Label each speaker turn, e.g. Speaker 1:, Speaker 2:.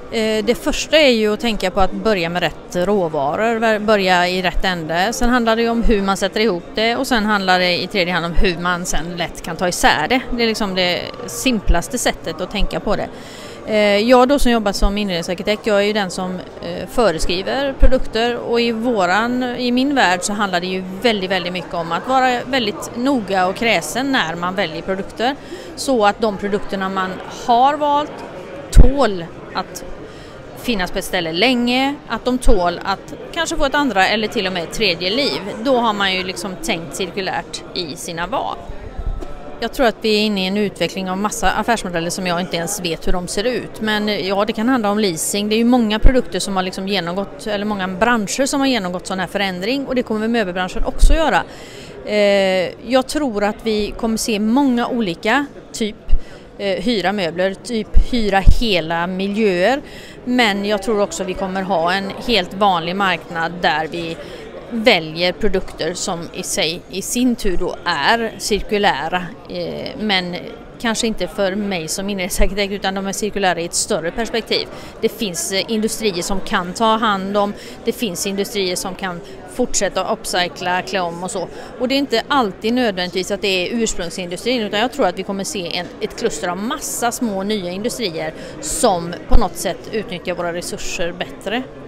Speaker 1: Det första är ju att tänka på att börja med rätt råvaror, börja i rätt ände. Sen handlar det om hur man sätter ihop det och sen handlar det i tredje hand om hur man sen lätt kan ta isär det. Det är liksom det simplaste sättet att tänka på det. Jag då som jobbar som inredningsarkitekt, jag är ju den som föreskriver produkter och i min värld så handlar det ju väldigt mycket om att vara väldigt noga och kräsen när man väljer produkter så att de produkterna man har valt tål att finnas på ett ställe länge, att de tål att kanske få ett andra eller till och med ett tredje liv. Då har man ju liksom tänkt cirkulärt i sina val. Jag tror att vi är inne i en utveckling av massa affärsmodeller som jag inte ens vet hur de ser ut. Men ja, det kan handla om leasing. Det är ju många produkter som har liksom genomgått, eller många branscher som har genomgått sån här förändring och det kommer möbelbranschen också göra. Jag tror att vi kommer se många olika hyra möbler, hyra hela miljöer. Men jag tror också vi kommer ha en helt vanlig marknad där vi väljer produkter som i sin tur då är cirkulära. Men kanske inte för mig som inredningsarkitekt utan de är cirkulära i ett större perspektiv. Det finns industrier som kan ta hand om, det finns industrier som kan fortsätta upcycla, klä om och så. Och det är inte alltid nödvändigtvis att det är ursprungsindustrin utan jag tror att vi kommer se ett kluster av massa små nya industrier som på något sätt utnyttjar våra resurser bättre.